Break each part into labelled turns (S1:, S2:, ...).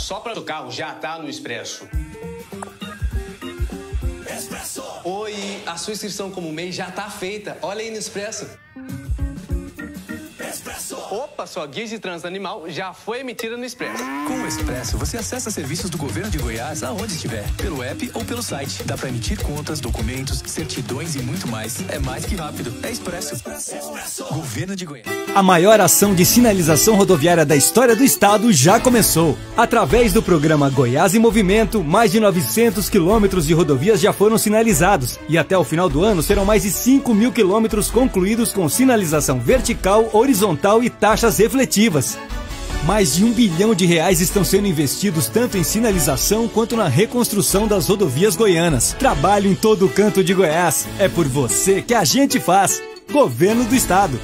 S1: só para o carro já tá no Expresso.
S2: Expresso.
S3: Oi, a sua inscrição como MEI já tá feita. Olha aí no Expresso.
S2: Expresso.
S3: Opa, sua guia de trânsito animal já foi emitida no Expresso.
S4: Com o Expresso, você acessa serviços do governo de Goiás aonde estiver, pelo app ou pelo site. Dá para emitir contas, documentos, certidões e muito mais. É mais que rápido. É Expresso.
S2: Expresso.
S4: Governo de Goiás.
S5: A maior ação de sinalização rodoviária da história do estado já começou. Através do programa Goiás em Movimento, mais de 900 quilômetros de rodovias já foram sinalizados. E até o final do ano serão mais de 5.000 quilômetros concluídos com sinalização vertical, horizontal e taxas refletivas. Mais de R$1 bilhão estão sendo investidos tanto em sinalização quanto na reconstrução das rodovias goianas. Trabalho em todo o canto de Goiás. É por você que a gente faz. Governo do Estado.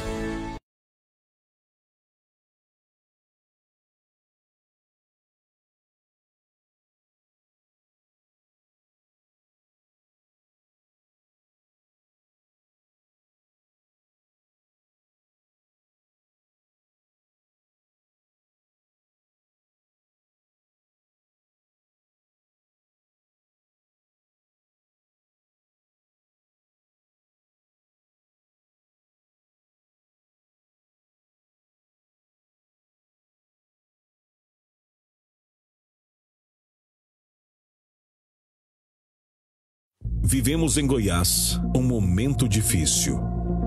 S6: Vivemos em Goiás um momento difícil.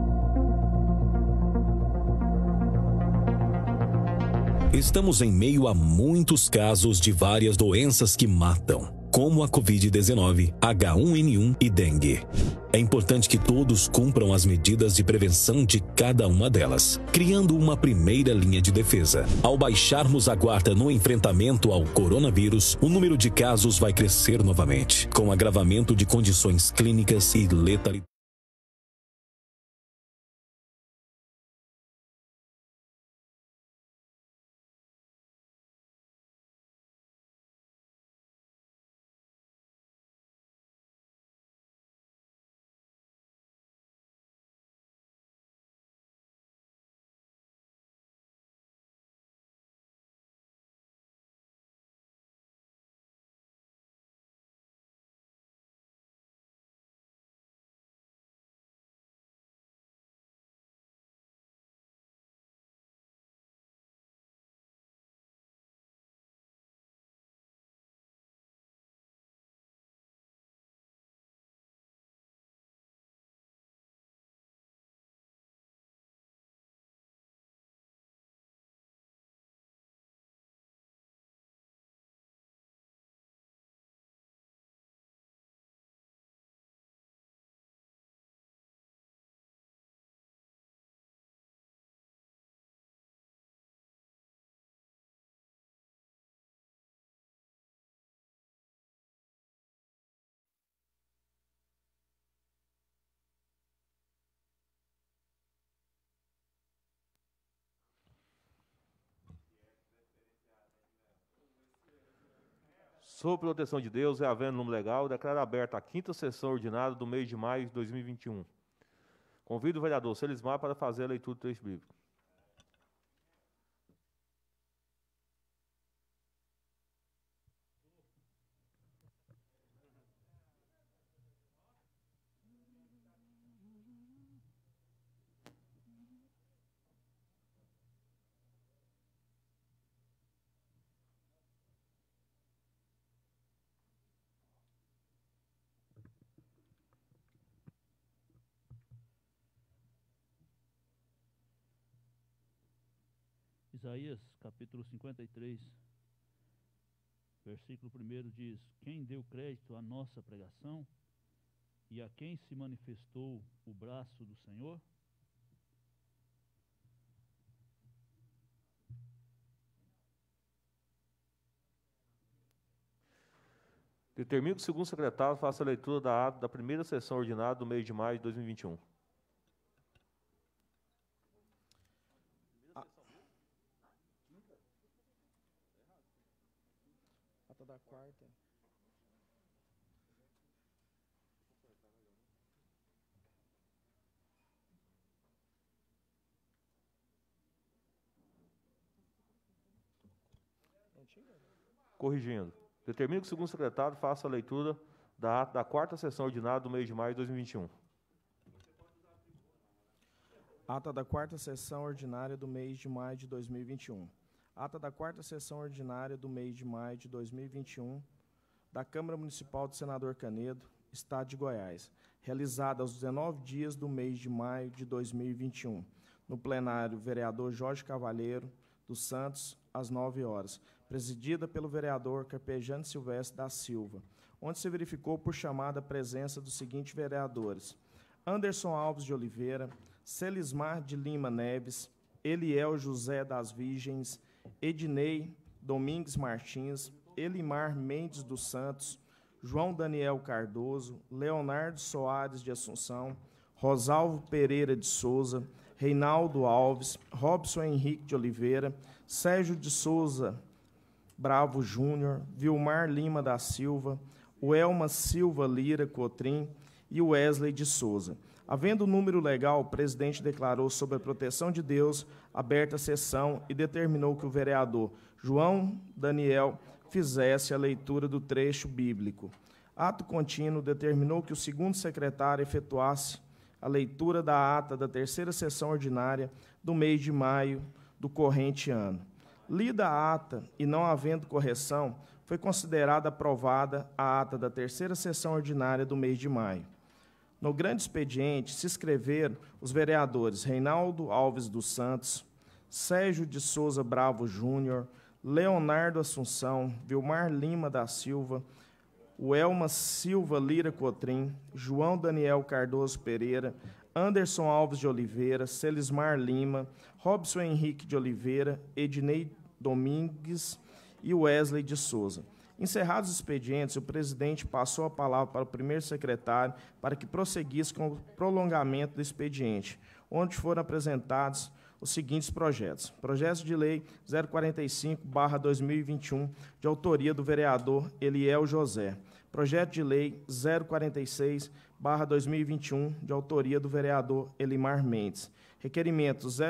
S6: Estamos em meio a muitos casos de várias doenças que matam, como a Covid-19, H1N1 e dengue. É importante que todos cumpram as medidas de prevenção de cada uma delas, criando uma primeira linha de defesa. Ao baixarmos a guarda no enfrentamento ao coronavírus, o número de casos vai crescer novamente, com agravamento de condições clínicas e letalidade.
S7: Sob proteção de Deus e havendo número legal, declaro aberta a 5ª sessão ordinária do mês de maio de 2021. Convido o vereador Celismar para fazer a leitura do texto bíblico.
S8: Isaías, capítulo 53, versículo 1 diz: Quem deu crédito à nossa pregação e a quem se manifestou o braço do Senhor?
S7: Determino que o segundo secretário faça a leitura da ata da primeira sessão ordinária do mês de maio de 2021.
S9: Ata da quarta. Antiga?
S7: Corrigindo. Determino que o segundo secretário faça a leitura da ata da 4ª sessão ordinária do mês de maio de 2021.
S9: Ata da 4ª sessão ordinária do mês de maio de 2021. Ata da 4ª sessão ordinária do mês de maio de 2021 da Câmara Municipal do Senador Canedo, Estado de Goiás, realizada aos 19 dias do mês de maio de 2021. No plenário, vereador Jorge Cavalheiro dos Santos, às 9 horas, presidida pelo vereador Carpejano Silvestre da Silva, onde se verificou por chamada a presença dos seguintes vereadores: Anderson Alves de Oliveira, Celismar de Lima Neves, Eliel José das Virgens, Ednei Domingues Martins, Elimar Mendes dos Santos, João Daniel Cardoso, Leonardo Soares de Assunção, Rosalvo Pereira de Souza, Reinaldo Alves, Robson Henrique de Oliveira, Sérgio de Souza Bravo Júnior, Vilmar Lima da Silva, Welma Silva Lira Cotrim e Wesley de Souza. Havendo número legal, o presidente declarou, sob a proteção de Deus, aberta a sessão e determinou que o vereador João Daniel fizesse a leitura do trecho bíblico. Ato contínuo determinou que o segundo secretário efetuasse a leitura da ata da 3ª sessão ordinária do mês de maio do corrente ano. Lida a ata e não havendo correção, foi considerada aprovada a ata da 3ª sessão ordinária do mês de maio. No grande expediente, se inscreveram os vereadores Reinaldo Alves dos Santos, Sérgio de Souza Bravo Júnior, Leonardo Assunção, Vilmar Lima da Silva, Welma Silva Lira Cotrim, João Daniel Cardoso Pereira, Anderson Alves de Oliveira, Celismar Lima, Robson Henrique de Oliveira, Ednei Domingues e Wesley de Souza. Encerrados os expedientes, o presidente passou a palavra para o primeiro secretário para que prosseguisse com o prolongamento do expediente, onde foram apresentados os seguintes projetos. Projeto de Lei 045/2021, de autoria do vereador Eliel José. Projeto de Lei 046/2021, de autoria do vereador Elimar Mendes. Requerimentos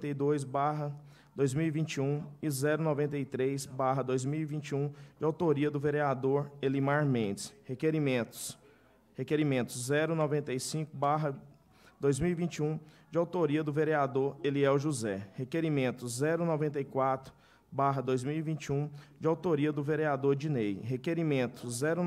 S9: 092/2021 e 093/2021, de autoria do vereador Elimar Mendes. Requerimentos 095/2021, de autoria do vereador Eliel José. Requerimento 094/2021, de autoria do vereador Dinei. Requerimento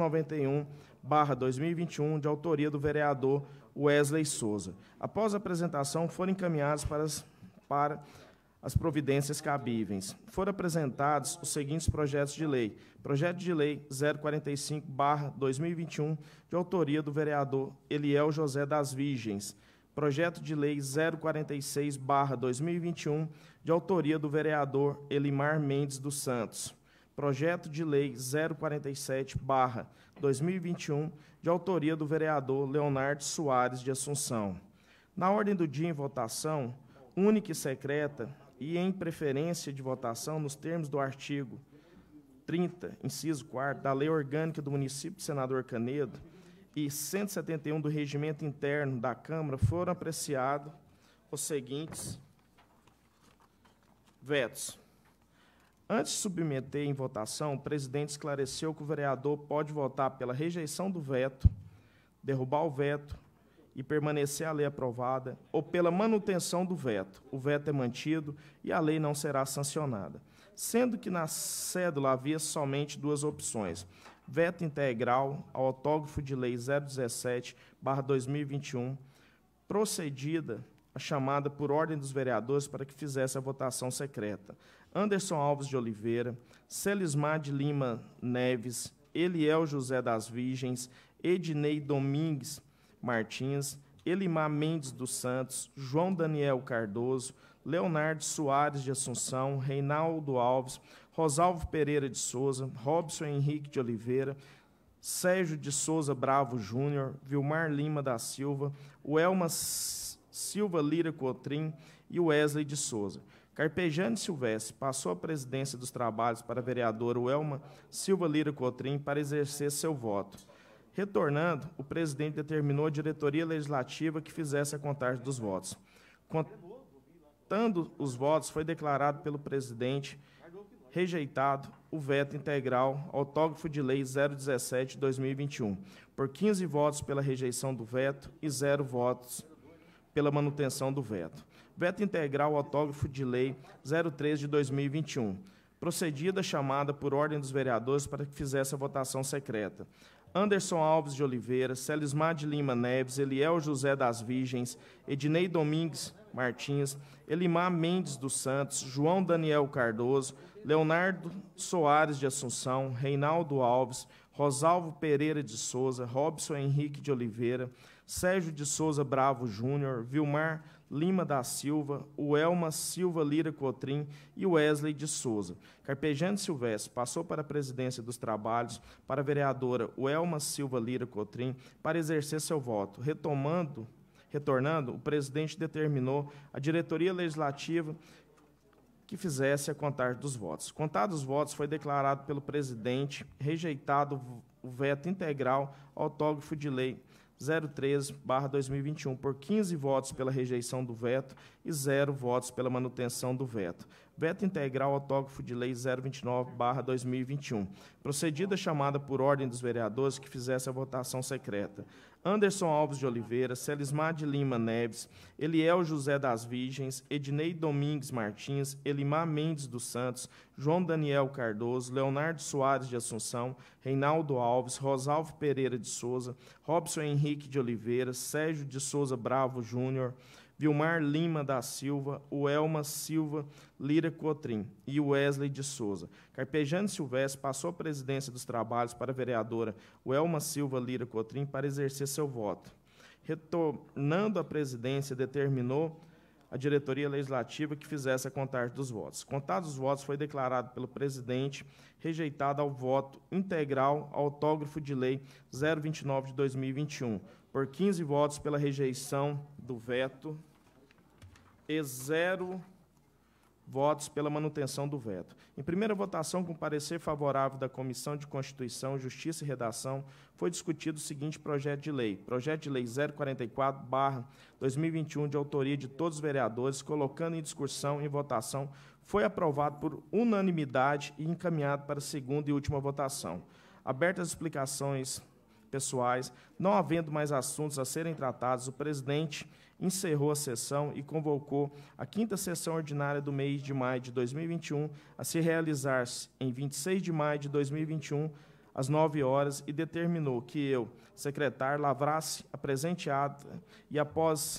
S9: 091/2021, de autoria do vereador Wesley Souza. Após a apresentação, foram encaminhados para as providências cabíveis. Foram apresentados os seguintes projetos de lei. Projeto de Lei 045/2021, de autoria do vereador Eliel José das Virgens. Projeto de Lei 046/2021, de autoria do vereador Elimar Mendes dos Santos. Projeto de Lei 047/2021, de autoria do vereador Leonardo Soares de Assunção. Na ordem do dia em votação, única e secreta, e em preferência de votação nos termos do artigo 30, inciso 4º, da Lei Orgânica do Município de Senador Canedo e 171 do Regimento Interno da Câmara, foram apreciados os seguintes vetos. Antes de submeter em votação, o presidente esclareceu que o vereador pode votar pela rejeição do veto, derrubar o veto e permanecer a lei aprovada, ou pela manutenção do veto. O veto é mantido e a lei não será sancionada. Sendo que na cédula havia somente duas opções: veto integral ao autógrafo de lei 017/2021, procedida a chamada por ordem dos vereadores para que fizesse a votação secreta. Anderson Alves de Oliveira, Celismar de Lima Neves, Eliel José das Virgens, Ednei Domingues Martins, Elimar Mendes dos Santos, João Daniel Cardoso, Leonardo Soares de Assunção, Reinaldo Alves, Rosalvo Pereira de Souza, Robson Henrique de Oliveira, Sérgio de Souza Bravo Júnior, Vilmar Lima da Silva, Welma Silva Lira Cotrim e Wesley de Souza. Carpejano Silvestre passou a presidência dos trabalhos para a vereadora Welma Silva Lira Cotrim para exercer seu voto. Retornando, o presidente determinou a diretoria legislativa que fizesse a contagem dos votos. Contando os votos, foi declarado pelo presidente Rejeitado o veto integral, autógrafo de lei 017/2021, por 15 votos pela rejeição do veto e 0 votos pela manutenção do veto. Veto integral, autógrafo de lei 03/2021. Procedida a chamada por ordem dos vereadores para que fizesse a votação secreta. Anderson Alves de Oliveira, Celismar de Lima Neves, Eliel José das Virgens, Ednei Domingues Martins, Elimar Mendes dos Santos, João Daniel Cardoso, Leonardo Soares de Assunção, Reinaldo Alves, Rosalvo Pereira de Souza, Robson Henrique de Oliveira, Sérgio de Souza Bravo Júnior, Vilmar Lima da Silva, Uelma Silva Lira Cotrim e Wesley de Souza. Carpegiani Silvestre passou para a presidência dos trabalhos para a vereadora Uelma Silva Lira Cotrim para exercer seu voto. Retornando, o presidente determinou a diretoria legislativa que fizesse a contagem dos votos. Contados os votos, foi declarado pelo presidente rejeitado o veto integral, autógrafo de lei 013/2021, por 15 votos pela rejeição do veto e 0 votos pela manutenção do veto. Veto integral, autógrafo de lei 029/2021. Procedida a chamada por ordem dos vereadores que fizesse a votação secreta. Anderson Alves de Oliveira, Celismar de Lima Neves, Eliel José das Virgens, Ednei Domingues Martins, Elimar Mendes dos Santos, João Daniel Cardoso, Leonardo Soares de Assunção, Reinaldo Alves, Rosalvo Pereira de Souza, Robson Henrique de Oliveira, Sérgio de Souza Bravo Júnior, Vilmar Lima da Silva, Uelma Silva Lira Cotrim e Wesley de Souza. Carpegiani Silvestre passou a presidência dos trabalhos para a vereadora Uelma Silva Lira Cotrim para exercer seu voto. Retornando à presidência, determinou a diretoria legislativa que fizesse a contagem dos votos. Contados os votos, foi declarado pelo presidente rejeitado ao voto integral, autógrafo de lei 029/2021, por 15 votos pela rejeição do veto e 0 votos pela manutenção do veto. Em primeira votação, com parecer favorável da Comissão de Constituição, Justiça e Redação, foi discutido o seguinte projeto de lei. Projeto de lei 044/2021, de autoria de todos os vereadores, colocando em discussão e em votação, foi aprovado por unanimidade e encaminhado para a segunda e última votação. Abertas as explicações pessoais, não havendo mais assuntos a serem tratados, o presidente encerrou a sessão e convocou a 5ª sessão ordinária do mês de maio de 2021 a se realizar-se em 26 de maio de 2021, às 9 horas, e determinou que eu, secretário, lavrasse a presente ata e, após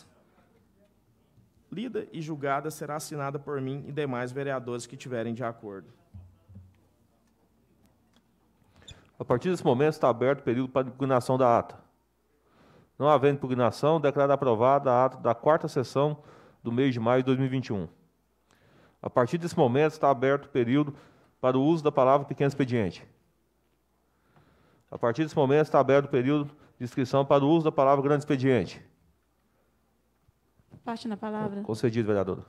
S9: lida e julgada, será assinada por mim e demais vereadores que tiverem de acordo.
S7: A partir desse momento, está aberto o período para impugnação da ata. Não havendo impugnação, declaro aprovada a ata da 4ª sessão do mês de maio de 2021. A partir desse momento, está aberto o período para o uso da palavra pequeno expediente. A partir desse momento, está aberto o período de inscrição para o uso da palavra grande expediente.
S2: Parte na palavra.
S7: Concedido, vereadora.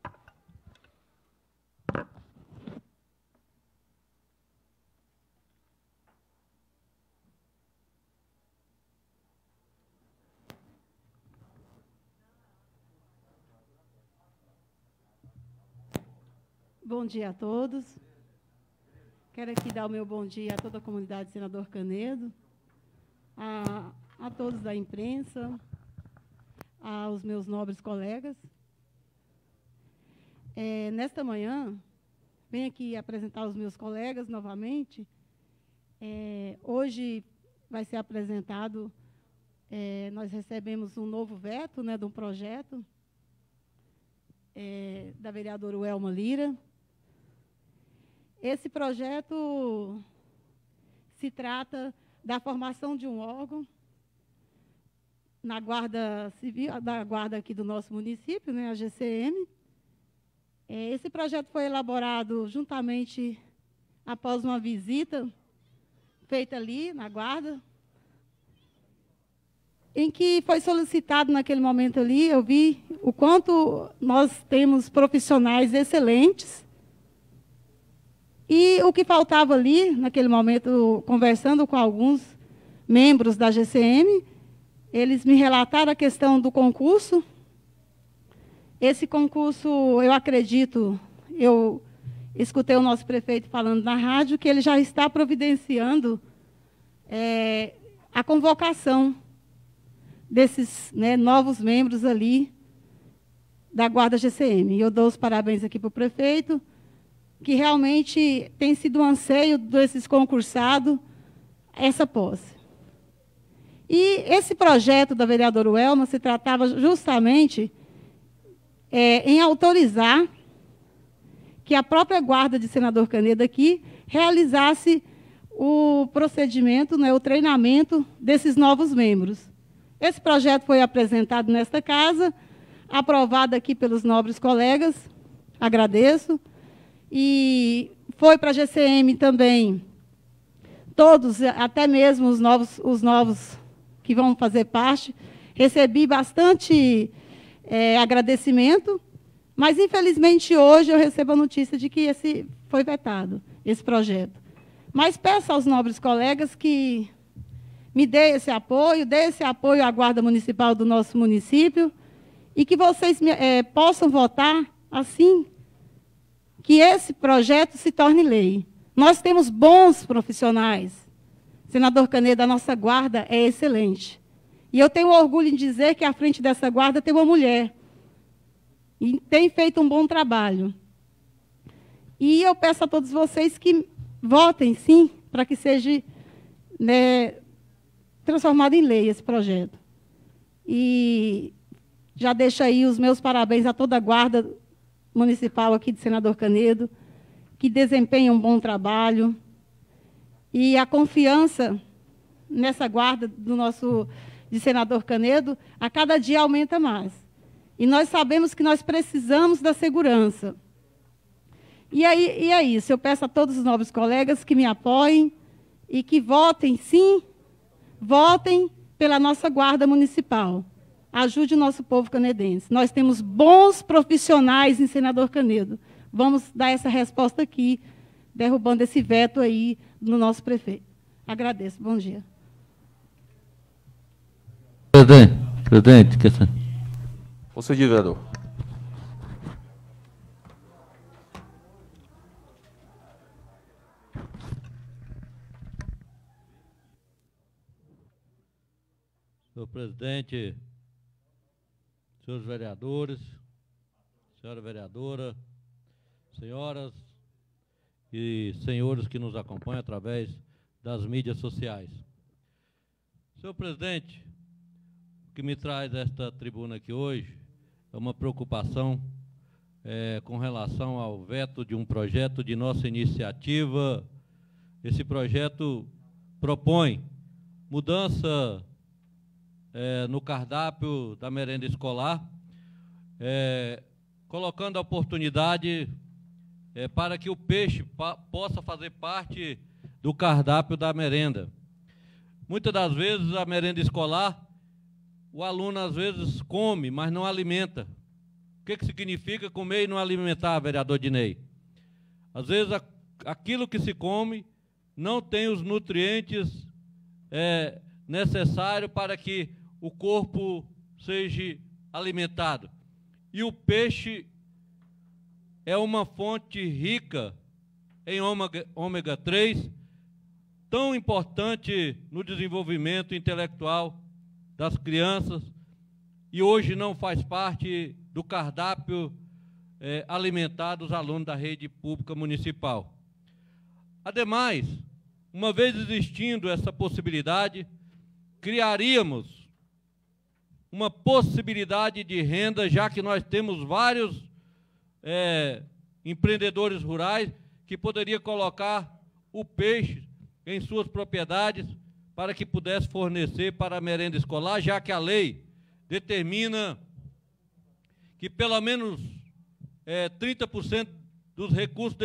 S2: Bom dia a todos. Quero aqui dar o meu bom dia a toda a comunidade Senador Canedo, a todos da imprensa, aos meus nobres colegas. Nesta manhã, venho aqui apresentar os meus colegas novamente. Hoje vai ser apresentado, nós recebemos um novo veto, né, de um projeto da vereadora Uelma Lira. Esse projeto se trata da formação de um órgão na Guarda Civil, da Guarda aqui do nosso município, né, a GCM. Esse projeto foi elaborado juntamente após uma visita feita ali na Guarda, em que foi solicitado naquele momento ali, eu vi o quanto nós temos profissionais excelentes. E o que faltava ali, naquele momento, conversando com alguns membros da GCM, eles me relataram a questão do concurso. Esse concurso, eu acredito, eu escutei o nosso prefeito falando na rádio que ele já está providenciando a convocação desses, né, novos membros ali da Guarda GCM. E eu dou os parabéns aqui para o prefeito, que realmente tem sido um anseio desses concursados essa posse. E esse projeto da vereadora Welma se tratava justamente em autorizar que a própria Guarda de Senador Canedo aqui realizasse o procedimento, né, o treinamento desses novos membros. Esse projeto foi apresentado nesta casa, aprovado aqui pelos nobres colegas, agradeço, e foi para a GCM também, todos, até mesmo os novos que vão fazer parte, recebi bastante agradecimento, mas, infelizmente, hoje eu recebo a notícia de que esse foi vetado, esse projeto. Mas peço aos nobres colegas que me dê esse apoio à Guarda Municipal do nosso município, e que vocês possam votar assim que esse projeto se torne lei. Nós temos bons profissionais. Senador Canedo, a nossa guarda é excelente. E eu tenho orgulho em dizer que à frente dessa guarda tem uma mulher. E tem feito um bom trabalho. E eu peço a todos vocês que votem, sim, para que seja, né, transformado em lei esse projeto. E já deixo aí os meus parabéns a toda a Guarda Municipal aqui de Senador Canedo, que desempenha um bom trabalho. E a confiança nessa Guarda de Senador Canedo, a cada dia aumenta mais. E nós sabemos que nós precisamos da segurança. E é isso. Eu peço a todos os novos colegas que me apoiem e que votem, sim, votem pela nossa Guarda Municipal. Ajude o nosso povo canedense. Nós temos bons profissionais em Senador Canedo. Vamos dar essa resposta aqui, derrubando esse veto aí no nosso prefeito. Agradeço. Bom dia.
S8: Presidente, questão.
S7: Concedido, vereador.
S8: Senhor presidente, senhores vereadores, senhora vereadora, senhoras e senhores que nos acompanham através das mídias sociais. Senhor presidente, o que me traz esta tribuna aqui hoje é uma preocupação com relação ao veto de um projeto de nossa iniciativa. Esse projeto propõe mudança no cardápio da merenda escolar, colocando a oportunidade para que o peixe possa fazer parte do cardápio da merenda. Muitas das vezes a merenda escolar, o aluno às vezes come, mas não alimenta. O que significa comer e não alimentar, vereador Dinei? Às vezes aquilo que se come não tem os nutrientes necessários para que o corpo seja alimentado. E o peixe é uma fonte rica em ômega 3, tão importante no desenvolvimento intelectual das crianças, e hoje não faz parte do cardápio alimentar dos alunos da rede pública municipal. Ademais, uma vez existindo essa possibilidade, criaríamos uma possibilidade de renda, já que nós temos vários empreendedores rurais que poderiam colocar o peixe em suas propriedades para que pudesse fornecer para a merenda escolar, já que a lei determina que pelo menos 30% dos recursos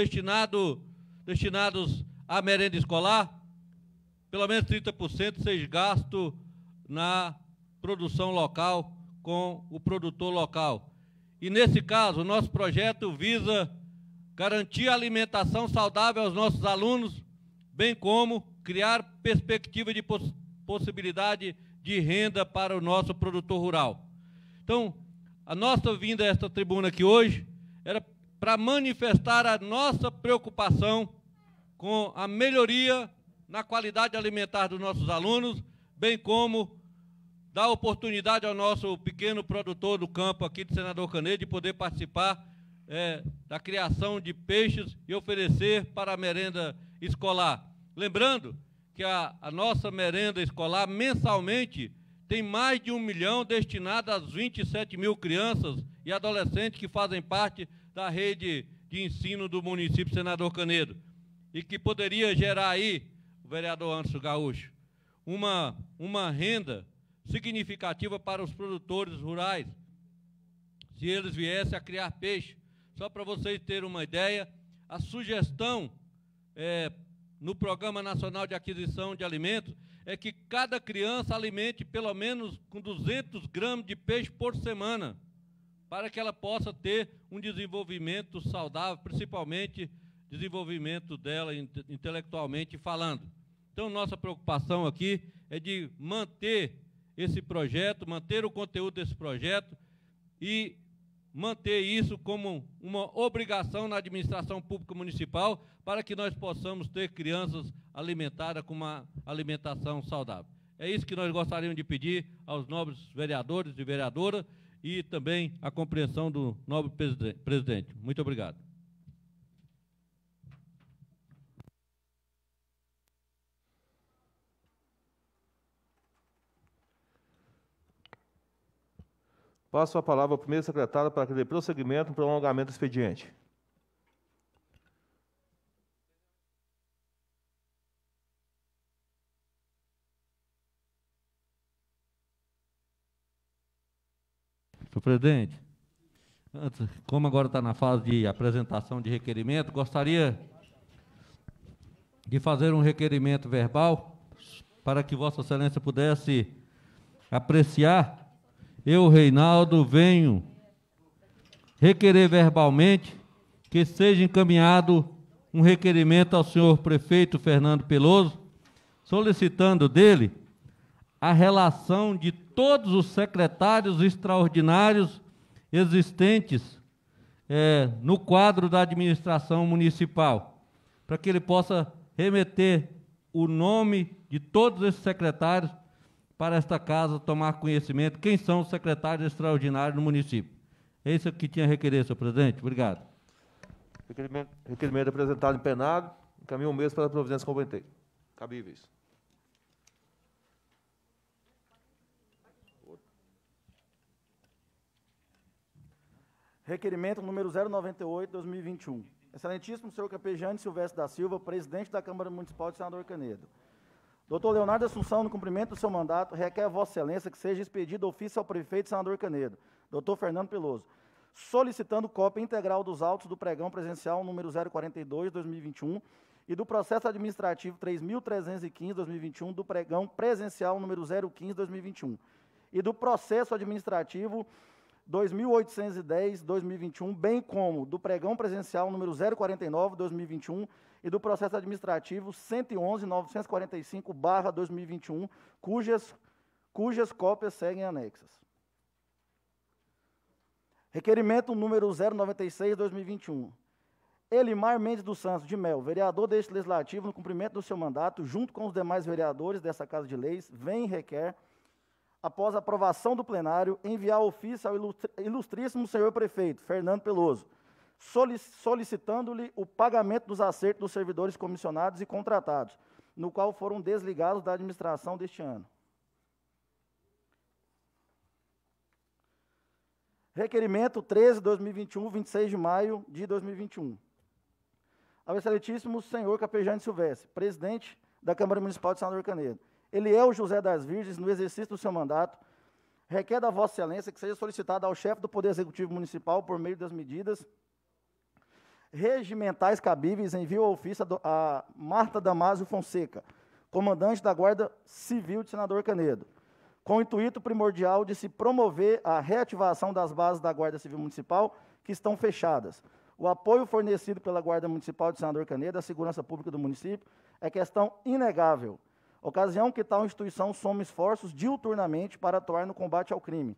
S8: destinados à merenda escolar, pelo menos 30% seja gasto na produção local, com o produtor local. E, nesse caso, o nosso projeto visa garantir a alimentação saudável aos nossos alunos, bem como criar perspectiva de possibilidade de renda para o nosso produtor rural. Então, a nossa vinda a esta tribuna aqui hoje era para manifestar a nossa preocupação com a melhoria na qualidade alimentar dos nossos alunos, bem como dar oportunidade ao nosso pequeno produtor do campo aqui de Senador Canedo de poder participar da criação de peixes e oferecer para a merenda escolar. Lembrando que a nossa merenda escolar, mensalmente, tem mais de 1 milhão destinado às 27 mil crianças e adolescentes que fazem parte da rede de ensino do município Senador Canedo, e que poderia gerar aí, o vereador Anderson Gaúcho, uma renda significativa para os produtores rurais, se eles viessem a criar peixe. Só para vocês terem uma ideia, a sugestão no Programa Nacional de Aquisição de Alimentos é que cada criança alimente pelo menos com 200 gramas de peixe por semana, para que ela possa ter um desenvolvimento saudável, principalmente desenvolvimento dela intelectualmente falando. Então, nossa preocupação aqui é de manter esse projeto, manter o conteúdo desse projeto e manter isso como uma obrigação na administração pública municipal para que nós possamos ter crianças alimentadas com uma alimentação saudável. É isso que nós gostaríamos de pedir aos nobres vereadores e vereadoras e também a compreensão do nobre presidente. Muito obrigado.
S7: Passo a palavra ao primeiro secretário para que dê prosseguimento no prolongamento do expediente.
S8: Senhor presidente, como agora está na fase de apresentação de requerimento, gostaria de fazer um requerimento verbal para que Vossa Excelência pudesse apreciar. Eu, Reinaldo, venho requerer verbalmente que seja encaminhado um requerimento ao senhor prefeito Fernando Peloso, solicitando dele a relação de todos os secretários extraordinários existentes no quadro da administração municipal, para que ele possa remeter o nome de todos esses secretários para esta casa tomar conhecimento quem são os secretários extraordinários do município. É isso que tinha a requerer, senhor presidente. Obrigado.
S7: Requerimento apresentado em penado, encaminha um mês para a providência cabíveis.
S10: Requerimento número 098/2021. Excelentíssimo senhor Capejane Silvestre da Silva, presidente da Câmara Municipal de Senador Canedo. Doutor Leonardo Assunção, no cumprimento do seu mandato, requer a Vossa Excelência que seja expedido ofício ao prefeito de Senador Canedo, doutor Fernando Peloso, solicitando cópia integral dos autos do pregão presencial número 042/2021 e do processo administrativo 3.315/2021 do pregão presencial número 015/2021 e do processo administrativo 2.810/2021, bem como do pregão presencial número 049/2021 e do processo administrativo 111.945/2021, cujas cópias seguem anexas. Requerimento número 096/2021. Elimar Mendes dos Santos de Mel, vereador deste Legislativo, no cumprimento do seu mandato, junto com os demais vereadores dessa Casa de Leis, vem e requer, após a aprovação do plenário, enviar ofício ao ilustríssimo senhor prefeito, Fernando Peloso, solicitando-lhe o pagamento dos acertos dos servidores comissionados e contratados, no qual foram desligados da administração deste ano. Requerimento 13/2021, 26 de maio de 2021. Ao excelentíssimo senhor Capejane Silvestre, presidente da Câmara Municipal de Senador Canedo. Eliel José das Virgens, no exercício do seu mandato, requer da Vossa Excelência que seja solicitado ao chefe do Poder Executivo Municipal, por meio das medidas regimentais cabíveis, envio ao ofício a Marta Damásio Fonseca, comandante da Guarda Civil de Senador Canedo, com o intuito primordial de se promover a reativação das bases da Guarda Civil Municipal que estão fechadas. O apoio fornecido pela Guarda Municipal de Senador Canedo à segurança pública do município é questão inegável, ocasião que tal instituição soma esforços diuturnamente para atuar no combate ao crime,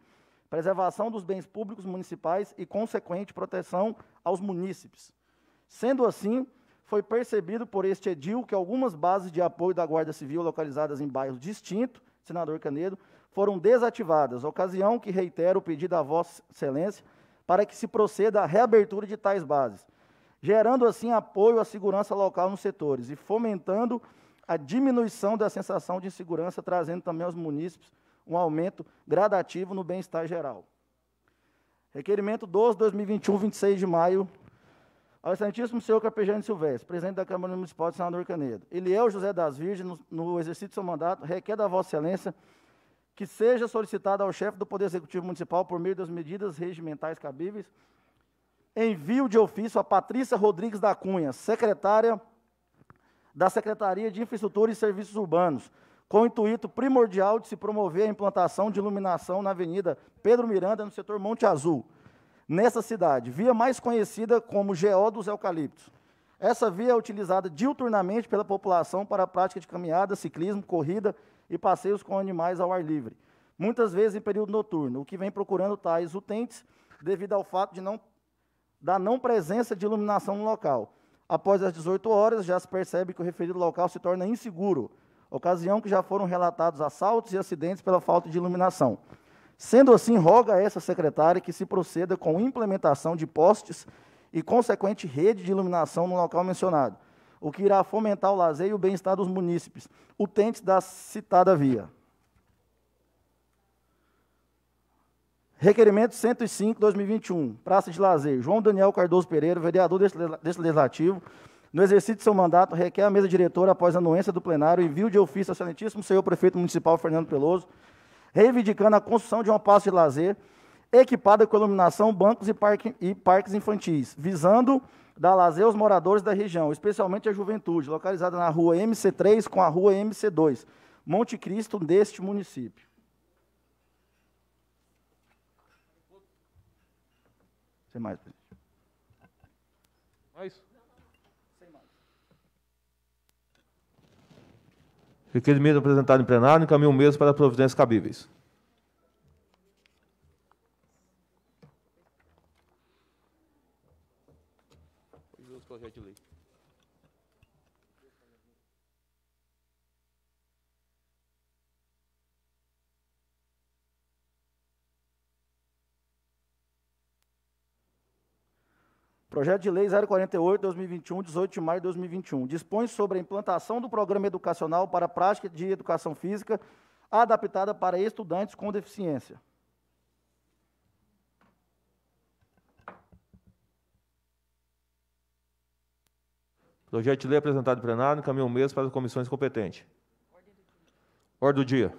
S10: preservação dos bens públicos municipais e consequente proteção aos munícipes. Sendo assim, foi percebido por este edil que algumas bases de apoio da Guarda Civil localizadas em bairros distintos, Senador Canedo, foram desativadas, ocasião que reitero o pedido à Vossa Excelência para que se proceda à reabertura de tais bases, gerando assim apoio à segurança local nos setores e fomentando a diminuição da sensação de insegurança, trazendo também aos munícipes um aumento gradativo no bem-estar geral. Requerimento 12/2021, 26 de maio, ao excelentíssimo senhor Carpegiani Silvestre, presidente da Câmara Municipal de Senador Canedo. Eliel José das Virgens, no exercício do seu mandato, requer da Vossa Excelência que seja solicitado ao chefe do Poder Executivo Municipal, por meio das medidas regimentais cabíveis, envio de ofício a Patrícia Rodrigues da Cunha, secretária da Secretaria de Infraestrutura e Serviços Urbanos, com o intuito primordial de se promover a implantação de iluminação na Avenida Pedro Miranda, no setor Monte Azul, nessa cidade, via mais conhecida como GO dos Eucaliptos. Essa via é utilizada diuturnamente pela população para a prática de caminhada, ciclismo, corrida e passeios com animais ao ar livre, muitas vezes em período noturno, o que vem procurando tais utentes devido ao fato da não presença de iluminação no local. Após as 18 horas, já se percebe que o referido local se torna inseguro, ocasião que já foram relatados assaltos e acidentes pela falta de iluminação. Sendo assim, roga a essa secretária que se proceda com implementação de postes e consequente rede de iluminação no local mencionado, o que irá fomentar o lazer e o bem-estar dos munícipes, utentes da citada via. Requerimento 105/2021, Praça de Lazer. João Daniel Cardoso Pereira, vereador deste Legislativo, no exercício de seu mandato, requer a mesa diretora, após a anuência do plenário, envio de ofício ao excelentíssimo senhor prefeito municipal Fernando Peloso, reivindicando a construção de uma praça de lazer equipada com iluminação, bancos e parques infantis, visando dar lazer aos moradores da região, especialmente a juventude, localizada na rua MC3 com a rua MC2, Monte Cristo, deste município. Sem mais, presidente.
S7: Mais? Sem mais. Requerimento apresentado em plenário, encaminho o mesmo para providências cabíveis. Projeto de lei.
S10: Projeto de Lei 048/2021, 18 de maio de 2021, dispõe sobre a implantação do programa educacional para a prática de educação física adaptada para estudantes com deficiência.
S7: Projeto de lei apresentado em plenário, encaminha o mesmo para as comissões competentes. Ordem do dia.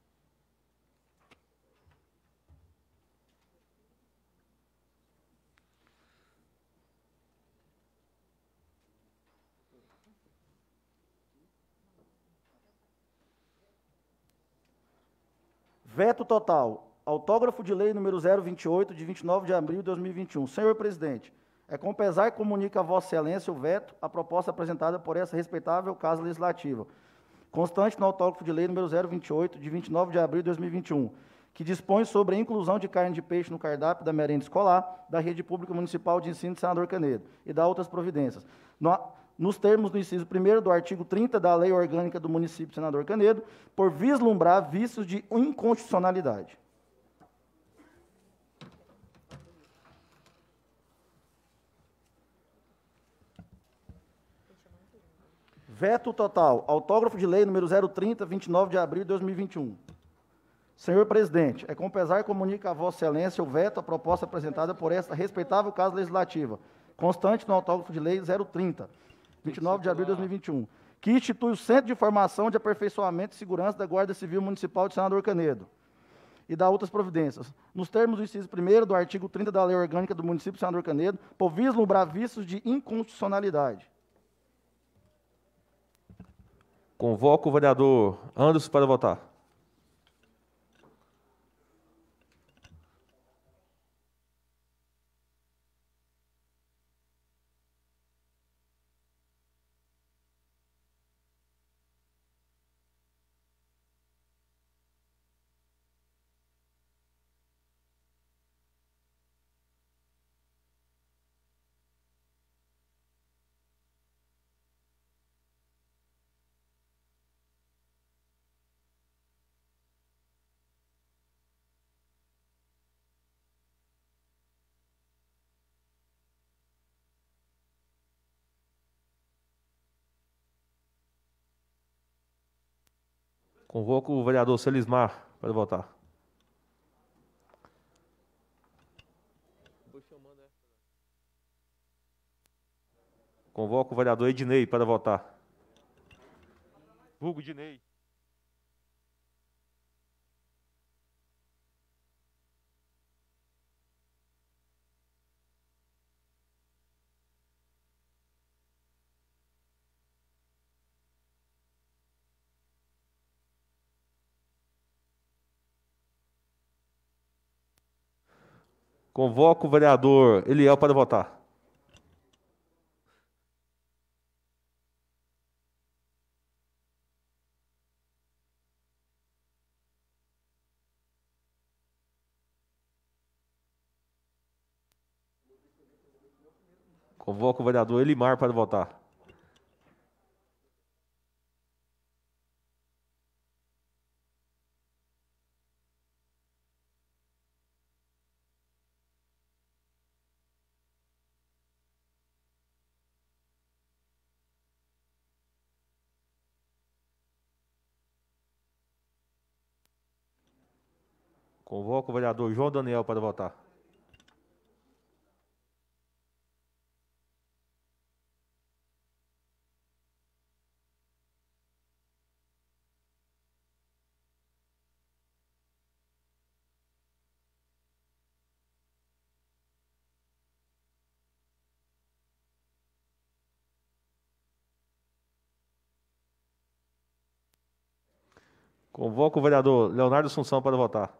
S10: Veto total. Autógrafo de lei número 028, de 29 de abril de 2021. Senhor presidente, é com pesar que comunica a Vossa Excelência o veto à proposta apresentada por essa respeitável Casa Legislativa, constante no autógrafo de lei número 028, de 29 de abril de 2021, que dispõe sobre a inclusão de carne de peixe no cardápio da merenda escolar da Rede Pública Municipal de Ensino de Senador Canedo e da outras providências, nos termos do inciso 1º do artigo 30 da Lei Orgânica do Município de Senador Canedo, por vislumbrar vícios de inconstitucionalidade. Veto total. Autógrafo de lei número 030, 29 de abril de 2021. Senhor presidente, é com pesar que comunica a Vossa Excelência o veto à proposta apresentada por esta respeitável Casa Legislativa, constante no autógrafo de lei 030, 29 de abril de 2021, que institui o Centro de Formação de Aperfeiçoamento e Segurança da Guarda Civil Municipal de Senador Canedo e da outras providências, nos termos do inciso 1º do artigo 30 da Lei Orgânica do Município de Senador Canedo, por vislumbrar vícios de inconstitucionalidade.
S7: Convoco o vereador Anderson para votar. Convoco o vereador Celismar para votar. Convoco o vereador Ednei para votar. Vulgo Ednei. Convoco o vereador Eliel para votar. Convoco o vereador Elimar para votar. Convoco o vereador João Daniel para votar. Convoco o vereador Leonardo Assunção para votar.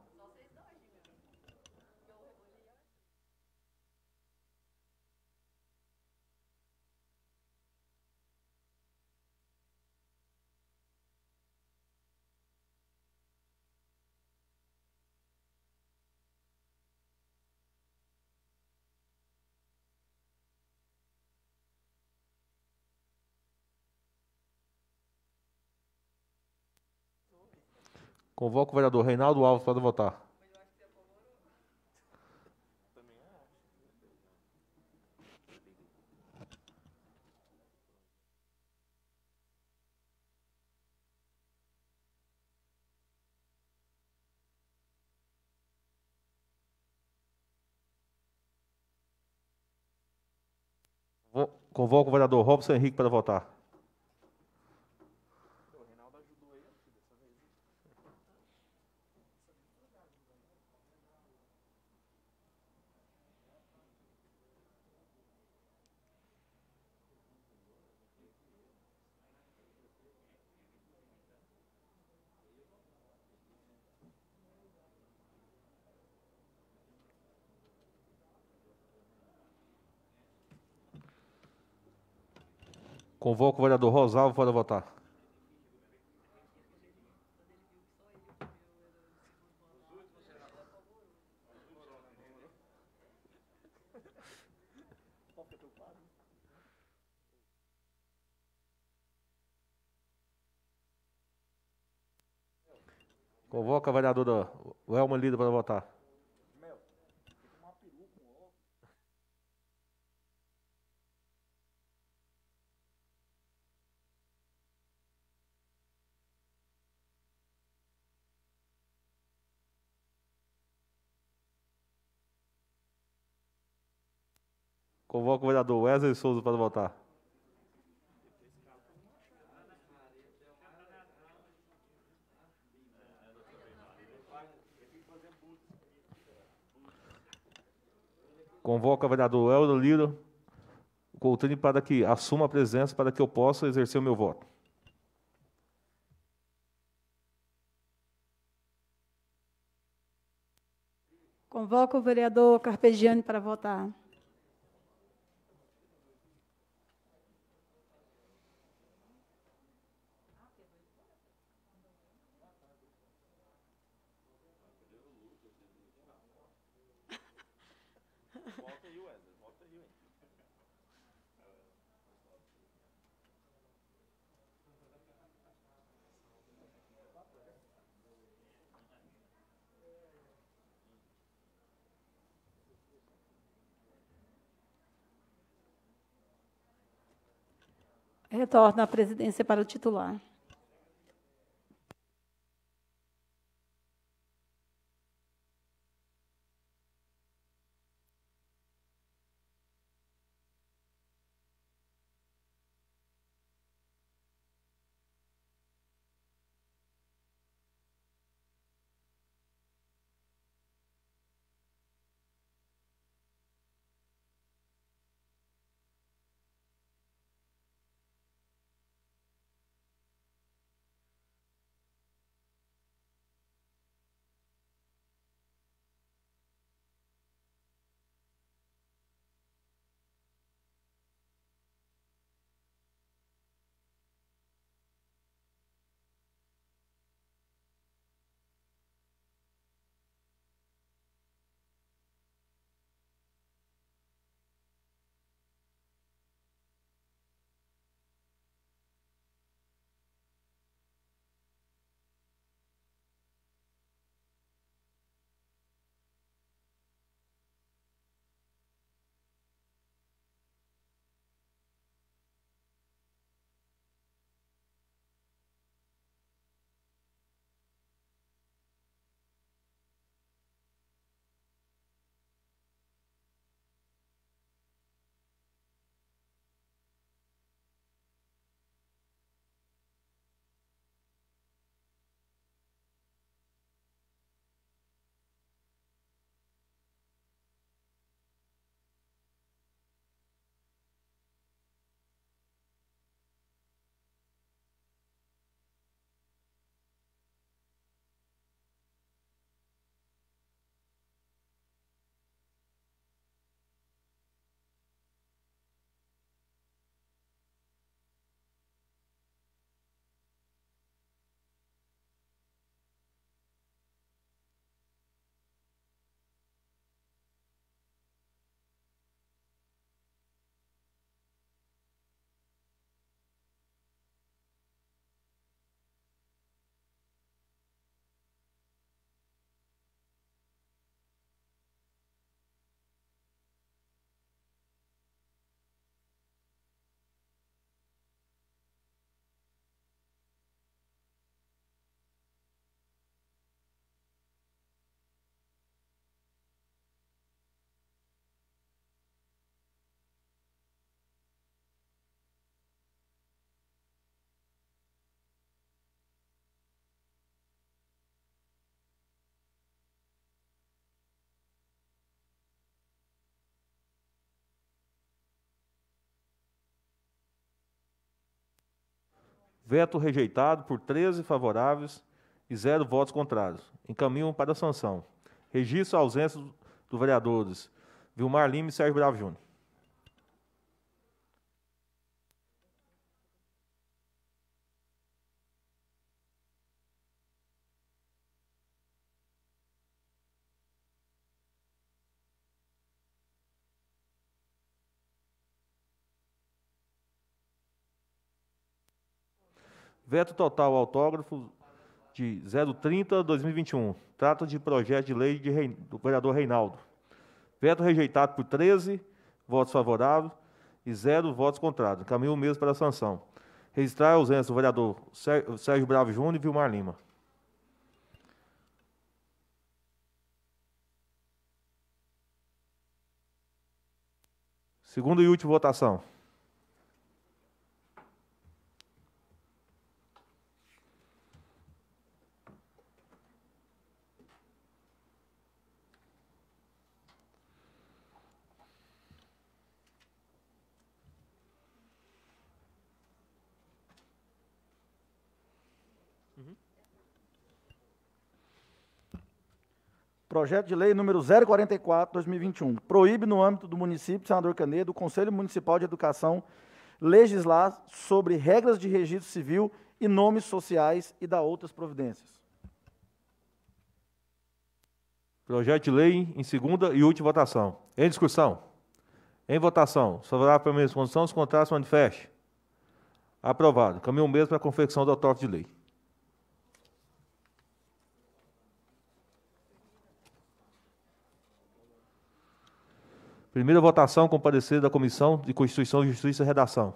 S7: Convoco o vereador Reinaldo Alves para votar. Convoco o vereador Robson Henrique para votar. Convoco o vereador Rosalvo para votar. Convoca a vereadora Welma Lida para votar. Convoco o vereador Wesley Souza para votar. Convoco o vereador Helder Lira Coutinho para que assuma a presença para que eu possa exercer o meu voto.
S2: Convoco o vereador Carpegiani para votar. Retorna a presidência para o titular.
S7: Veto rejeitado por 13 favoráveis e 0 votos contrários. Encaminham para a sanção. Registro a ausência dos vereadores Vilmar Lima e Sérgio Bravo Júnior. Veto total autógrafo de 030/2021. Trata de projeto de lei do vereador Reinaldo. Veto rejeitado por 13 votos favoráveis e 0 votos contrários. Encaminho o mesmo para a sanção. Registrar a ausência do vereador Sérgio Bravo Júnior e Vilmar Lima. Segunda e última votação.
S10: Projeto de lei número 044/2021. Proíbe, no âmbito do município de Senador Canedo, o Conselho Municipal de Educação legislar sobre regras de registro civil e nomes sociais e dar outras providências.
S7: Projeto de lei em segunda e última votação. Em discussão. Em votação. Favorável para a mesma condição, os contrários se manifestem. Aprovado. Encaminho o mesmo para a confecção do autógrafo de lei. Primeira votação com parecer da Comissão de Constituição, Justiça e Redação.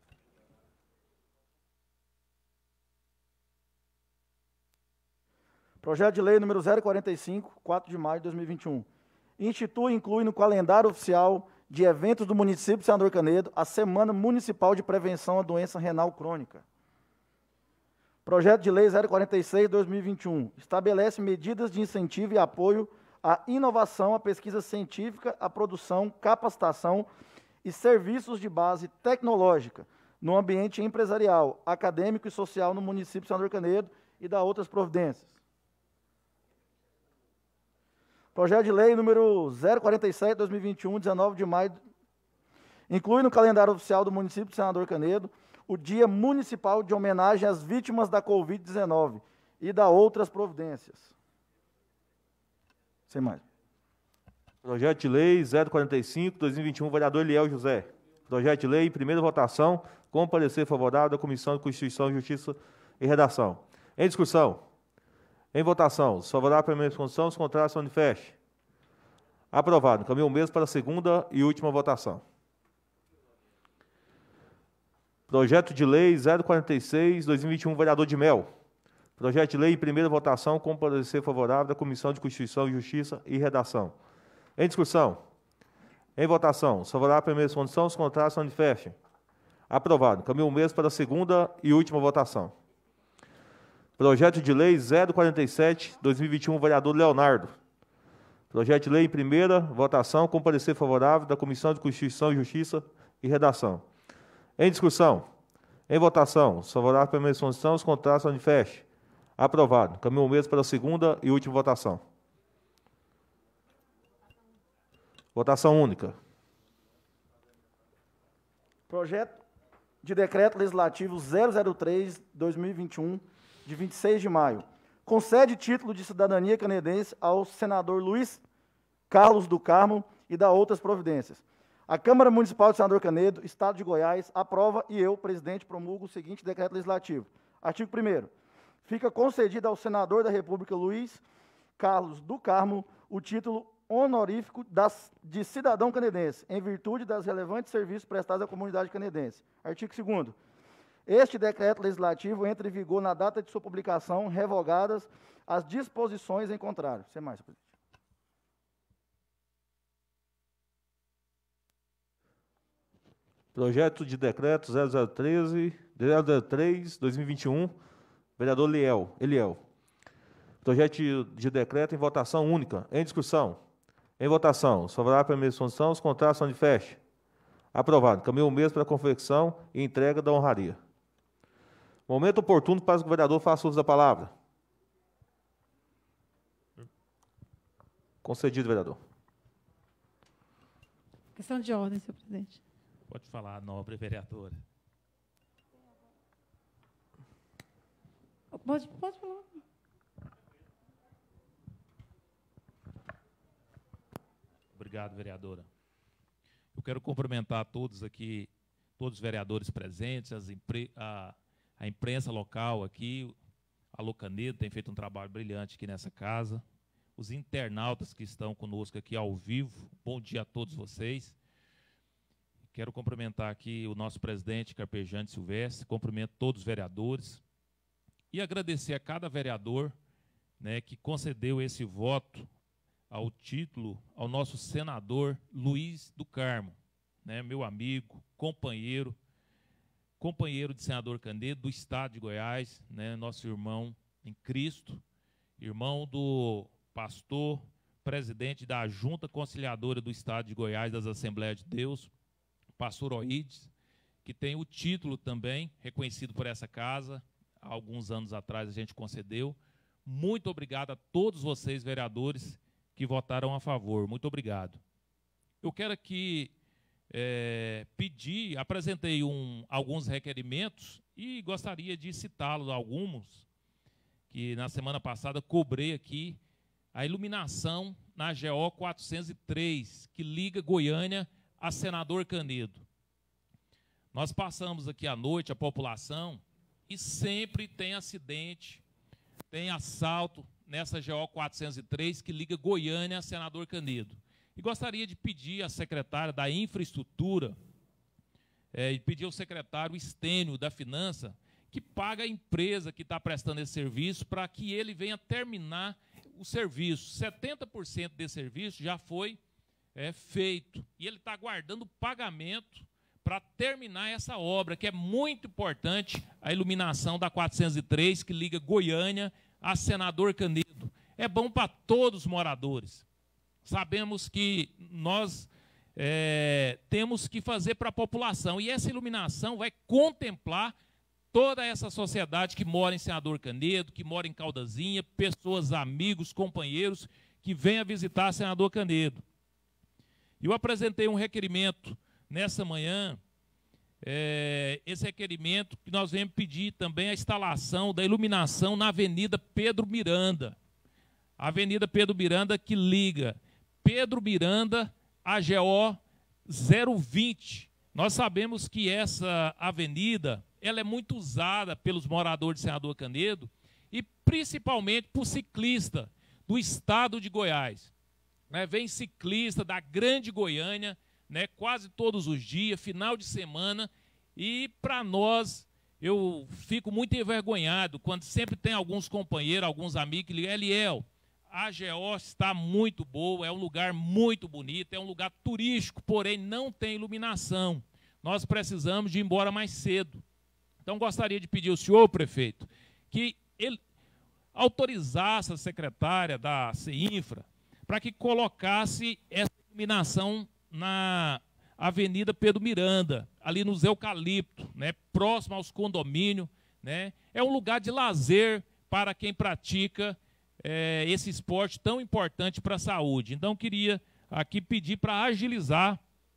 S10: Projeto de lei número 045, 4 de maio de 2021. Institui e inclui no calendário oficial de eventos do município de Senador Canedo a Semana Municipal de Prevenção à Doença Renal Crônica. Projeto de lei 046/2021. Estabelece medidas de incentivo e apoio à inovação, à pesquisa científica, à produção, capacitação e serviços de base tecnológica no ambiente empresarial, acadêmico e social no município de Senador Canedo e da outras providências. Projeto de lei número 047/2021, 19 de maio, inclui no calendário oficial do município de Senador Canedo o Dia Municipal de Homenagem às Vítimas da Covid-19 e da outras providências. Sem mais.
S7: Projeto de lei 045/2021, vereador Eliel José. Projeto de lei, primeira votação, com parecer favorável da Comissão de Constituição, Justiça e Redação. Em discussão. Em votação. Os favoráveis para a mesma condição, os contrários se manifestem. Aprovado. Encaminho o mesmo para a segunda e última votação. Projeto de lei 046/2021, vereador de Mel. Projeto de lei em primeira votação com parecer favorável da Comissão de Constituição, Justiça e Redação. Em discussão. Em votação. Os favoráveis para a mesma condição, os contrários se manifestem. Aprovado. Encaminho o mesmo para a segunda e última votação. Projeto de lei 047/2021, vereador Leonardo. Projeto de lei em primeira votação com parecer favorável da Comissão de Constituição, Justiça e Redação. Em discussão. Em votação. Os favoráveis para a mesma condição, os contrários se manifestem. Aprovado. Encaminho o mesmo para a segunda e última votação. Votação única.
S10: Projeto de decreto legislativo 003/2021, de 26 de maio. Concede título de cidadania canadense ao senador Luiz Carlos do Carmo e dá outras providências. A Câmara Municipal de Senador Canedo, Estado de Goiás, aprova e eu, presidente, promulgo o seguinte decreto legislativo. Artigo 1º. Fica concedido ao senador da República Luiz Carlos do Carmo o título honorífico de cidadão canadense, em virtude das relevantes serviços prestados à comunidade canadense. Artigo 2º. Este decreto legislativo entra em vigor na data de sua publicação, revogadas as disposições em contrário. Sem mais, presidente.
S7: Projeto de decreto 003/2021, vereador Eliel. Projeto de decreto em votação única. Em discussão. Em votação. Os favoráveis para a mesma condição, os contrários se manifestem. Aprovado. Encaminho o mesmo para a confecção e entrega da honraria. Momento oportuno para que o vereador faça uso da palavra. Concedido, vereador.
S2: Questão de ordem, senhor presidente.
S11: Pode falar, nobre vereadora.
S2: Pode falar.
S11: Obrigado, vereadora. Eu quero cumprimentar todos aqui, todos os vereadores presentes, a imprensa local aqui, a Alô Canedo tem feito um trabalho brilhante aqui nessa casa, os internautas que estão conosco aqui ao vivo, bom dia a todos vocês. Quero cumprimentar aqui o nosso presidente, Carpejante Silvestre, cumprimento todos os vereadores e agradecer a cada vereador, né, que concedeu esse voto ao título ao nosso senador Luiz do Carmo, né, meu amigo, companheiro de senador Canedo, do estado de Goiás, né, nosso irmão em Cristo, irmão do pastor, presidente da Junta Conciliadora do estado de Goiás, das Assembleias de Deus, pastor Oídes, que tem o título também, reconhecido por essa casa, há alguns anos atrás a gente concedeu. Muito obrigado a todos vocês, vereadores, que votaram a favor. Muito obrigado. Eu quero aqui apresentei alguns requerimentos e gostaria de citá-los alguns, que na semana passada cobrei aqui a iluminação na GO 403, que liga Goiânia a Senador Canedo. Nós passamos aqui à noite, a população, e sempre tem acidente, tem assalto nessa GO 403, que liga Goiânia a Senador Canedo. E gostaria de pedir à secretária da Infraestrutura, e pedir ao secretário Estênio da Finança, que paga a empresa que está prestando esse serviço, para que ele venha terminar o serviço. 70% desse serviço já foi feito, e ele está aguardando o pagamento para terminar essa obra, que é muito importante, a iluminação da 403, que liga Goiânia a Senador Canedo. É bom para todos os moradores. Sabemos que nós temos que fazer para a população, e essa iluminação vai contemplar toda essa sociedade que mora em Senador Canedo, que mora em Caldazinha, pessoas, amigos, companheiros, que venham visitar Senador Canedo. Eu apresentei um requerimento nessa manhã, esse requerimento que nós vamos pedir também a instalação da iluminação na Avenida Pedro Miranda. A Avenida Pedro Miranda que liga Pedro Miranda a GO 020. Nós sabemos que essa avenida ela é muito usada pelos moradores de Senador Canedo e principalmente por ciclista do estado de Goiás. Vem ciclista da Grande Goiânia, quase todos os dias, final de semana, e para nós, eu fico muito envergonhado quando sempre tem alguns companheiros, alguns amigos que ligam: Eliel, a GO está muito boa, é um lugar muito bonito, é um lugar turístico, porém não tem iluminação. Nós precisamos de ir embora mais cedo. Então, gostaria de pedir ao senhor, prefeito, que ele autorizasse a secretária da CEINFRA para que colocasse essa iluminação na Avenida Pedro Miranda, ali nos eucaliptos, próximo aos condomínios. É um lugar de lazer para quem pratica esse esporte tão importante para a saúde. Então, queria aqui pedir para agilizar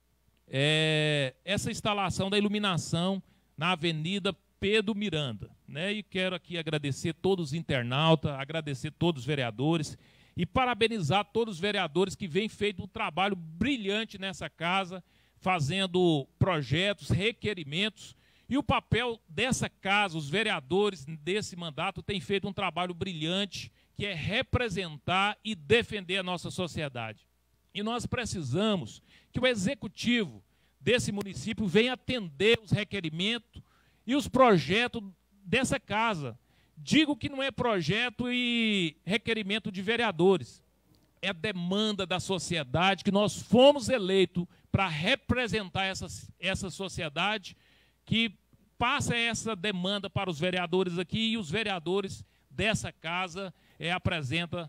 S11: essa instalação da iluminação na Avenida Pedro Miranda. E quero aqui agradecer todos os internautas, agradecer todos os vereadores e parabenizar todos os vereadores que vêm feito um trabalho brilhante nessa casa, fazendo projetos, requerimentos, e o papel dessa casa, os vereadores desse mandato têm feito um trabalho brilhante, que é representar e defender a nossa sociedade. E nós precisamos que o executivo desse município venha atender os requerimentos e os projetos dessa casa. Digo que não é projeto e requerimento de vereadores, é demanda da sociedade, que nós fomos eleitos para representar essa sociedade, que passa essa demanda para os vereadores aqui, e os vereadores dessa casa apresentam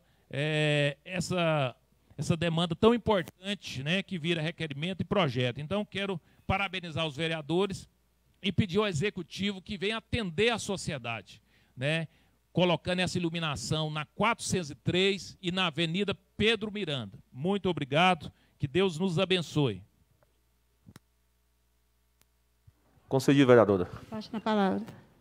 S11: essa demanda tão importante, que vira requerimento e projeto. Então, quero parabenizar os vereadores e pedir ao Executivo que venha atender a sociedade, né? Colocando essa iluminação na 403 e na Avenida Pedro Miranda. Muito obrigado, que Deus nos abençoe.
S7: Concedido, vereadora.
S2: Passo na palavra.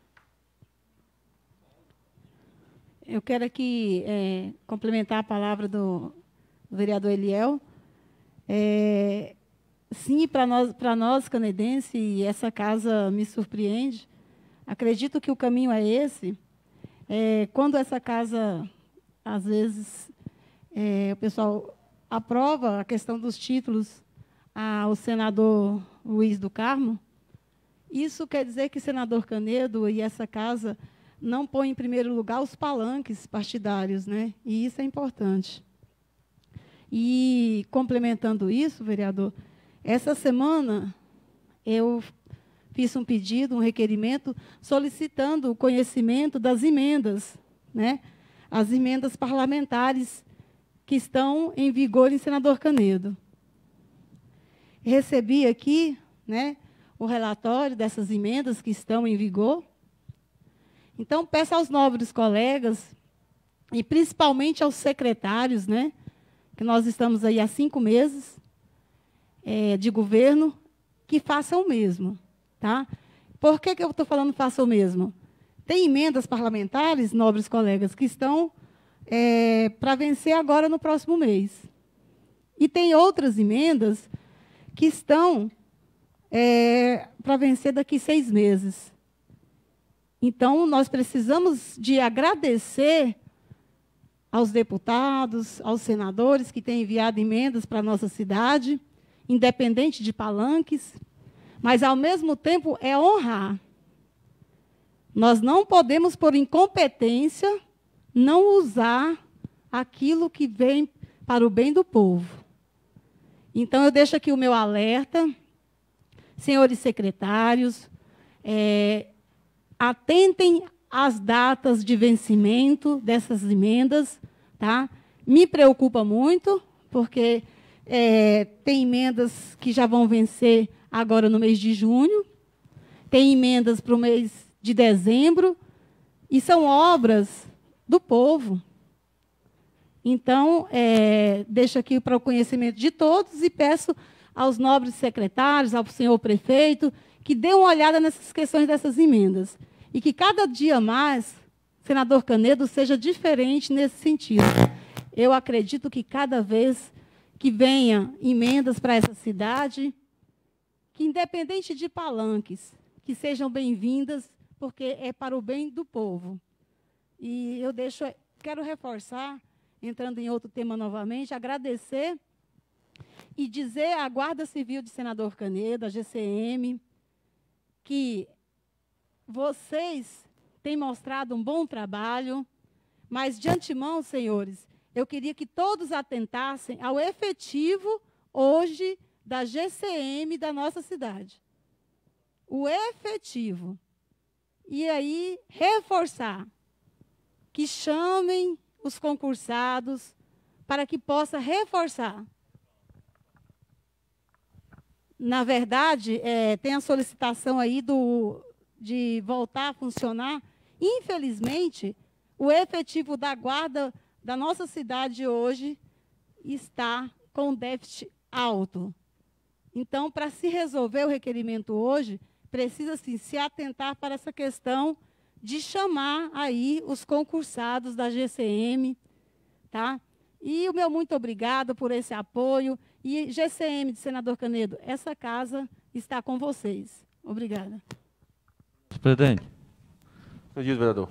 S2: Eu quero aqui complementar a palavra do vereador Eliel. Sim, para nós canedenses, e essa casa me surpreende, acredito que o caminho é esse. Quando essa casa, às vezes, o pessoal aprova a questão dos títulos ao senador Luiz do Carmo, isso quer dizer que o senador Canedo e essa casa não põem em primeiro lugar os palanques partidários, né? E isso é importante. E, complementando isso, vereador, essa semana eu fiz um pedido, um requerimento, solicitando o conhecimento das emendas, né? As emendas parlamentares que estão em vigor em senador Canedo. Recebi aqui, né, o relatório dessas emendas que estão em vigor. Então, peço aos nobres colegas, e principalmente aos secretários, né, que nós estamos aí há 5 meses de governo, que façam o mesmo. Tá? Por que eu estou falando façam o mesmo? Tem emendas parlamentares, nobres colegas, que estão para vencer agora no próximo mês. E tem outras emendas que estão para vencer daqui 6 meses. Então, nós precisamos de agradecer aos deputados, aos senadores que têm enviado emendas para a nossa cidade, independente de palanques, mas, ao mesmo tempo, é honrar. Nós não podemos, por incompetência, não usar aquilo que vem para o bem do povo. Então, eu deixo aqui o meu alerta, senhores secretários, atentem às datas de vencimento dessas emendas. Tá? Me preocupa muito, porque tem emendas que já vão vencer agora no mês de junho, tem emendas para o mês de dezembro, e são obras do povo. Então, deixo aqui para o conhecimento de todos e peço aos nobres secretários, ao senhor prefeito, que dê uma olhada nessas questões dessas emendas. E que cada dia mais, senador Canedo, seja diferente nesse sentido. Eu acredito que cada vez que venha emendas para essa cidade, que, independente de palanques, que sejam bem-vindas, porque é para o bem do povo. E eu quero reforçar, entrando em outro tema novamente, agradecer e dizer à Guarda Civil de Senador Canedo, a GCM, que vocês têm mostrado um bom trabalho, mas, de antemão, senhores, eu queria que todos atentassem ao efetivo, hoje, da GCM da nossa cidade. O efetivo. E aí, reforçar que chamem os concursados para que possa reforçar. Na verdade, tem a solicitação aí de voltar a funcionar. Infelizmente, o efetivo da guarda da nossa cidade hoje está com déficit alto. Então, para se resolver o requerimento hoje, precisa-se se atentar para essa questão de chamar aí os concursados da GCM. Tá? E o meu muito obrigado por esse apoio. E GCM de Senador Canedo, essa casa está com vocês. Obrigada.
S8: Presidente.
S7: Concedido, vereador.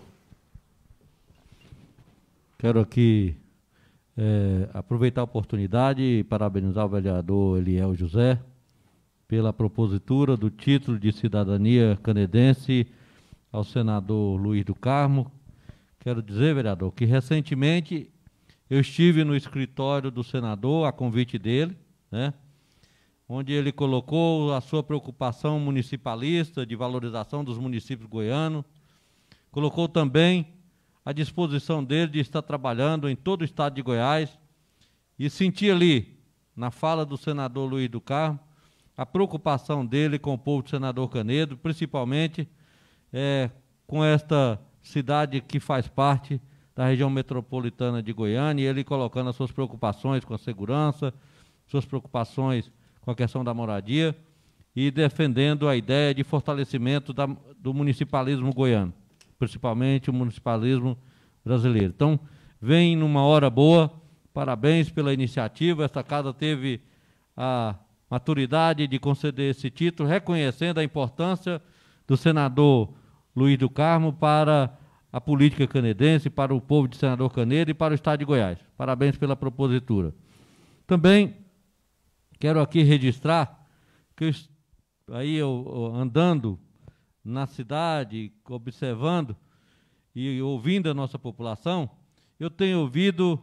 S8: Quero aqui aproveitar a oportunidade e parabenizar o vereador Eliel José pela propositura do título de cidadania canedense ao senador Luiz do Carmo. Quero dizer, vereador, que recentemente eu estive no escritório do senador, a convite dele, né, onde ele colocou a sua preocupação municipalista de valorização dos municípios goianos, colocou também a disposição dele de estar trabalhando em todo o estado de Goiás, e senti ali, na fala do senador Luiz do Carmo, a preocupação dele com o povo de Senador Canedo, principalmente com esta cidade que faz parte da região metropolitana de Goiânia, e ele colocando as suas preocupações com a segurança, suas preocupações com a questão da moradia e defendendo a ideia de fortalecimento do municipalismo goiano, principalmente o municipalismo brasileiro. Então, vem numa hora boa, parabéns pela iniciativa. Esta casa teve a maturidade de conceder esse título, reconhecendo a importância do senador Luiz do Carmo para a política canedense, para o povo de Senador Canedo e para o Estado de Goiás. Parabéns pela propositura. Também quero aqui registrar que eu andando na cidade, observando e ouvindo a nossa população, eu tenho ouvido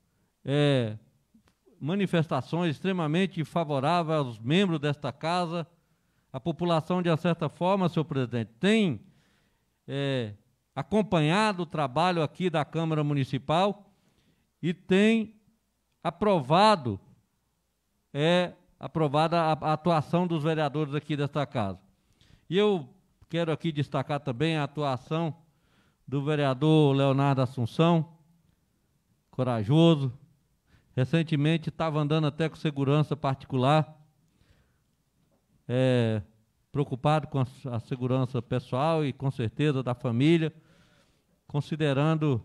S8: manifestações extremamente favoráveis aos membros desta casa. A população, de certa forma, senhor presidente, tem acompanhado o trabalho aqui da Câmara Municipal e tem aprovada a atuação dos vereadores aqui desta casa. E eu quero aqui destacar também a atuação do vereador Leonardo Assunção, corajoso. Recentemente estava andando até com segurança particular, preocupado com a segurança pessoal e, com certeza, da família, considerando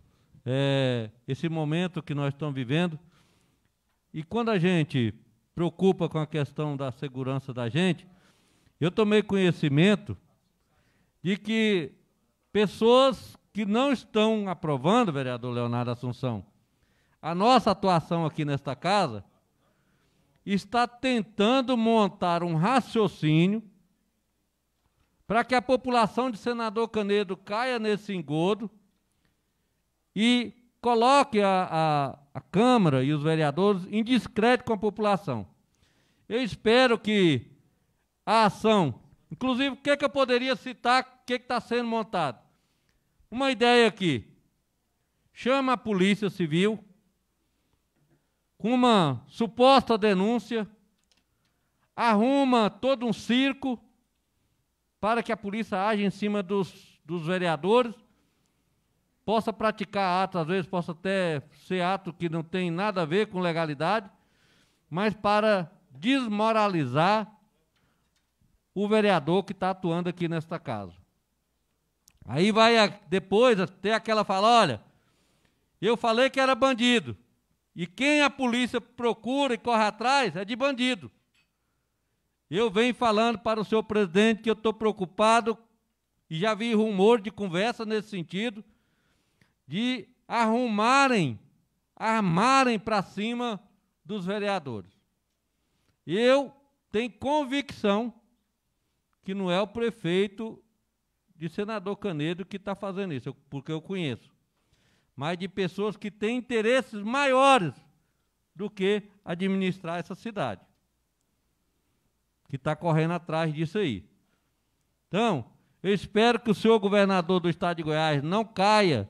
S8: esse momento que nós estamos vivendo. E quando a gente preocupa com a questão da segurança da gente, eu tomei conhecimento de que pessoas que não estão aprovando, vereador Leonardo Assunção, a nossa atuação aqui nesta casa, está tentando montar um raciocínio para que a população de Senador Canedo caia nesse engodo e coloque a Câmara e os vereadores em descrédito com a população. Eu espero que a ação, inclusive, o que eu poderia citar, o que está sendo montado? Uma ideia aqui: chama a Polícia Civil com uma suposta denúncia, arruma todo um circo para que a polícia age em cima dos vereadores, possa praticar atos, às vezes possa até ser ato que não tem nada a ver com legalidade, mas para desmoralizar o vereador que está atuando aqui nesta casa. Aí vai depois ter aquela fala: olha, eu falei que era bandido, e quem a polícia procura e corre atrás é de bandido. Eu venho falando para o senhor presidente que eu estou preocupado, e já vi rumor de conversa nesse sentido, de armarem para cima dos vereadores. Eu tenho convicção que não é o prefeito de Senador Canedo que está fazendo isso, porque eu conheço, mas de pessoas que têm interesses maiores do que administrar essa cidade, que está correndo atrás disso aí. Então, eu espero que o senhor governador do Estado de Goiás não caia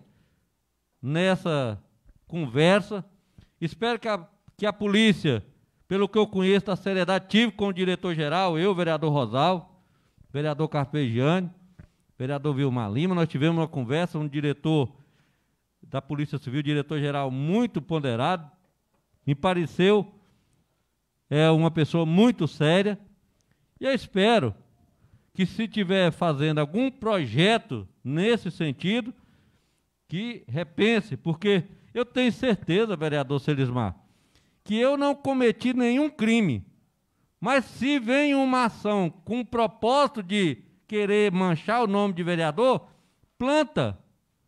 S8: nessa conversa. Espero que a polícia, pelo que eu conheço da seriedade, tive com o diretor-geral, eu, vereador Rosal, vereador Carpegiani, vereador Vilmar Lima, nós tivemos uma conversa, um diretor da Polícia Civil, diretor-geral muito ponderado, me pareceu uma pessoa muito séria, e eu espero que, se estiver fazendo algum projeto nesse sentido, que repense, porque eu tenho certeza, vereador Celismar, que eu não cometi nenhum crime, mas se vem uma ação com o propósito de querer manchar o nome de vereador, planta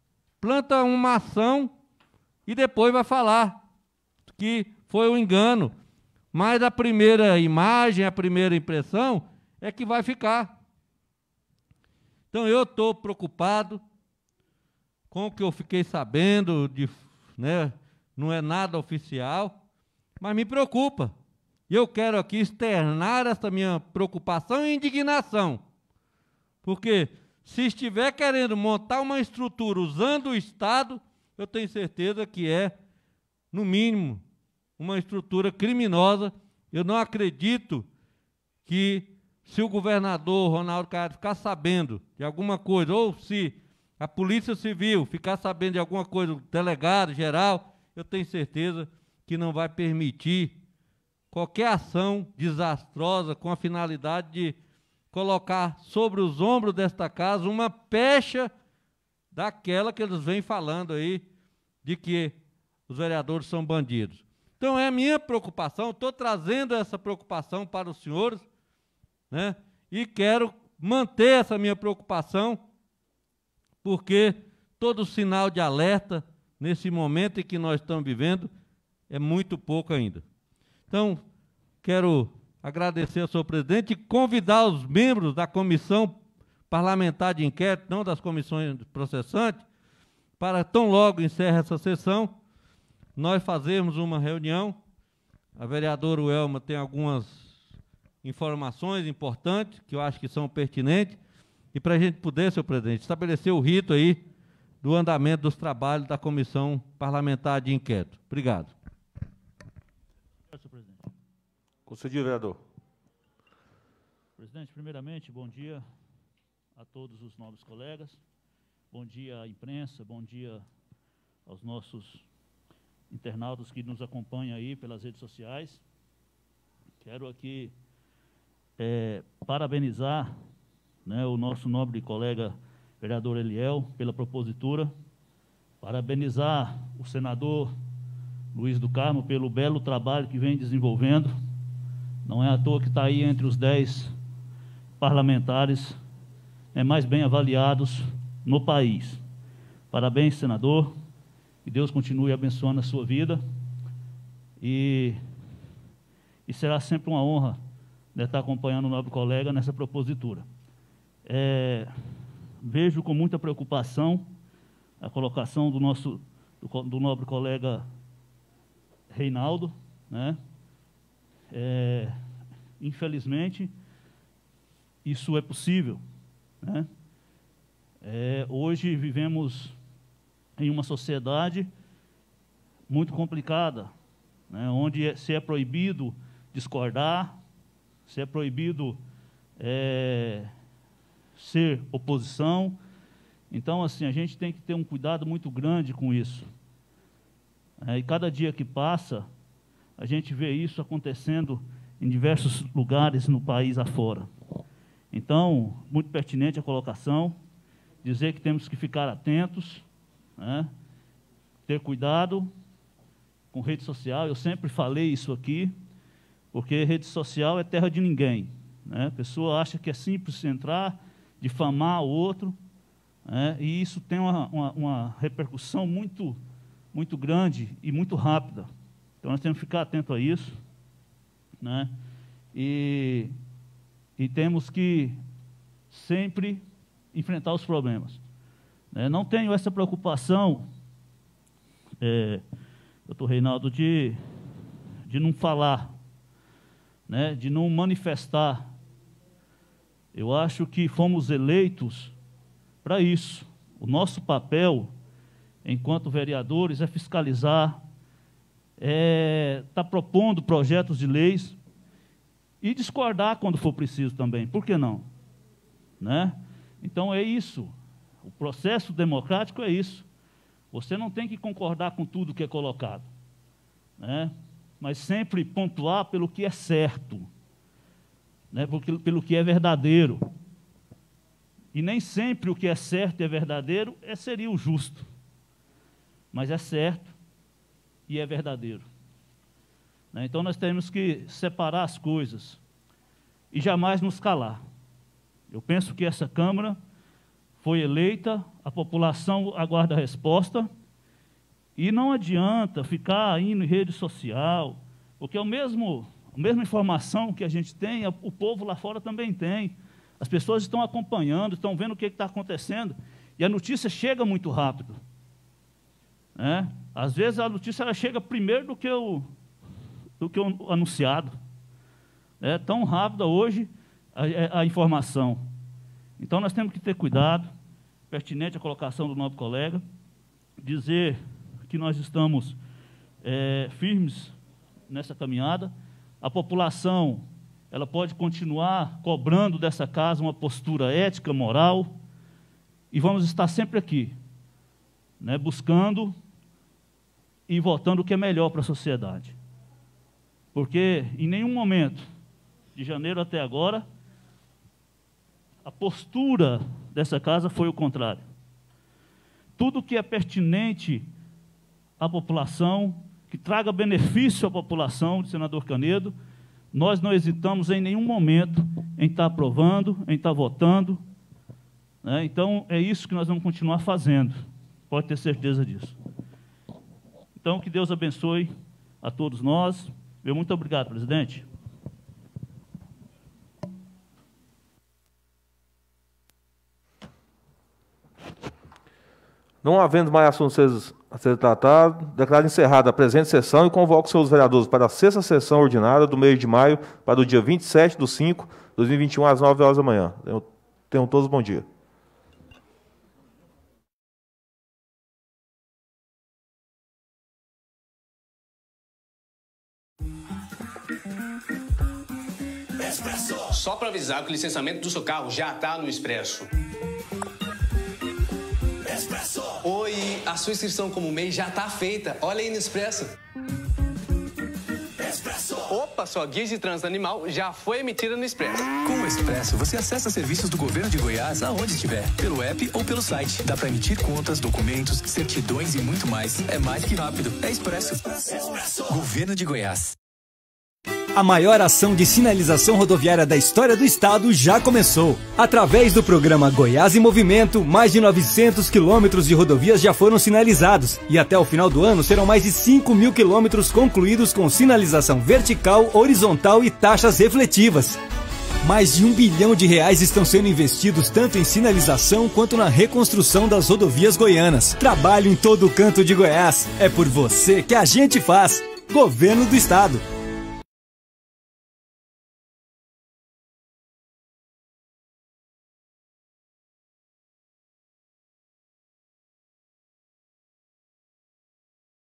S8: uma ação e depois vai falar que foi um engano. Mas a primeira imagem, a primeira impressão é que vai ficar. Então eu estou preocupado com o que eu fiquei sabendo, não é nada oficial, mas me preocupa. E eu quero aqui externar essa minha preocupação e indignação, porque se estiver querendo montar uma estrutura usando o Estado, eu tenho certeza que no mínimo, uma estrutura criminosa. Eu não acredito que, se o governador Ronaldo Caiado ficar sabendo de alguma coisa, ou se a Polícia Civil ficar sabendo de alguma coisa, o delegado geral, eu tenho certeza que não vai permitir qualquer ação desastrosa com a finalidade de colocar sobre os ombros desta casa uma pecha daquela que eles vêm falando aí, de que os vereadores são bandidos. Então, é a minha preocupação, estou trazendo essa preocupação para os senhores, né? E quero manter essa minha preocupação, porque todo sinal de alerta, nesse momento em que nós estamos vivendo, é muito pouco ainda. Então, quero agradecer ao senhor presidente e convidar os membros da comissão parlamentar de inquérito, não das comissões processantes, para, tão logo encerre essa sessão, nós fazermos uma reunião. A vereadora Welma tem algumas informações importantes, que eu acho que são pertinentes, e para a gente poder, senhor presidente, estabelecer o rito aí do andamento dos trabalhos da Comissão Parlamentar de Inquérito. Obrigado.
S12: Senhor presidente.
S7: Concedido, vereador.
S12: Presidente, primeiramente, bom dia a todos os nobres colegas, bom dia à imprensa, bom dia aos nossos internautas que nos acompanham aí pelas redes sociais. Quero aqui parabenizar, né, o nosso nobre colega vereador Eliel pela propositura, parabenizar o senador Luiz do Carmo pelo belo trabalho que vem desenvolvendo. Não é à toa que está aí entre os 10 parlamentares mais bem avaliados no país. Parabéns, senador, que Deus continue abençoando a sua vida, e será sempre uma honra, né, estar acompanhando o nobre colega nessa propositura. Vejo com muita preocupação a colocação do nobre colega Reinaldo, né? Infelizmente, isso é possível, né? Hoje vivemos em uma sociedade muito complicada, né? Onde se é proibido discordar, se é proibido ser oposição. Então, assim, a gente tem que ter um cuidado muito grande com isso. E cada dia que passa, a gente vê isso acontecendo em diversos lugares no país afora. Então, muito pertinente a colocação, dizer que temos que ficar atentos, né? Ter cuidado com rede social. Eu sempre falei isso aqui, porque rede social é terra de ninguém, né? A pessoa acha que é simples entrar, difamar o outro, né? E isso tem uma repercussão muito grande e muito rápida. Então, nós temos que ficar atento a isso, né? E temos que sempre enfrentar os problemas. Não tenho essa preocupação, doutor Reinaldo, de não falar, né? De não manifestar. Eu acho que fomos eleitos para isso. O nosso papel, enquanto vereadores, é fiscalizar, tá propondo projetos de leis e discordar quando for preciso também. Por que não? Né? Então, é isso. O processo democrático é isso. Você não tem que concordar com tudo que é colocado, né? Mas sempre pontuar pelo que é certo, né? Pelo que é verdadeiro. E nem sempre o que é certo e é verdadeiro seria o justo. Mas é certo e é verdadeiro. Então, nós temos que separar as coisas e jamais nos calar. Eu penso que essa Câmara foi eleita, a população aguarda a resposta, e não adianta ficar indo em rede social, porque a mesma informação que a gente tem, o povo lá fora também tem. As pessoas estão acompanhando, estão vendo o que está acontecendo, e a notícia chega muito rápido, né? Às vezes a notícia ela chega primeiro do que o anunciado. É tão rápida hoje a informação. Então, nós temos que ter cuidado, pertinente a colocação do nosso colega, dizer que nós estamos firmes nessa caminhada. A população ela pode continuar cobrando dessa casa uma postura ética, moral, e vamos estar sempre aqui, né, buscando e votando o que é melhor para a sociedade. Porque em nenhum momento, de janeiro até agora, a postura dessa casa foi o contrário. Tudo que é pertinente à população, que traga benefício à população de Senador Canedo, nós não hesitamos em nenhum momento em estar aprovando, em estar votando, né? Então, é isso que nós vamos continuar fazendo, pode ter certeza disso. Então, que Deus abençoe a todos nós. Meu muito obrigado, presidente.
S7: Não havendo mais assuntos a ser tratado, declaro encerrada a presente sessão e convoco seus vereadores para a 6ª sessão ordinária do mês de maio, para o dia 27/5/2021, às 9 horas da manhã. Tenham todos bom dia.
S1: Só para avisar que o licenciamento do seu carro já está no Expresso.
S3: Oi, a sua inscrição como MEI já está feita. Olha aí no Expresso.
S1: Opa, sua guia de trânsito animal já foi emitida no Expresso.
S4: Com o Expresso, você acessa serviços do governo de Goiás aonde estiver, pelo app ou pelo site. Dá para emitir contas, documentos, certidões e muito mais. É mais que rápido. É Expresso. Governo de Goiás.
S5: A maior ação de sinalização rodoviária da história do estado já começou. Através do programa Goiás em Movimento, mais de 900 quilômetros de rodovias já foram sinalizados. E até o final do ano serão mais de 5.000 quilômetros concluídos com sinalização vertical, horizontal e taxas refletivas. Mais de R$1 bilhão estão sendo investidos tanto em sinalização quanto na reconstrução das rodovias goianas. Trabalho em todo canto de Goiás. É por você que a gente faz. Governo do Estado.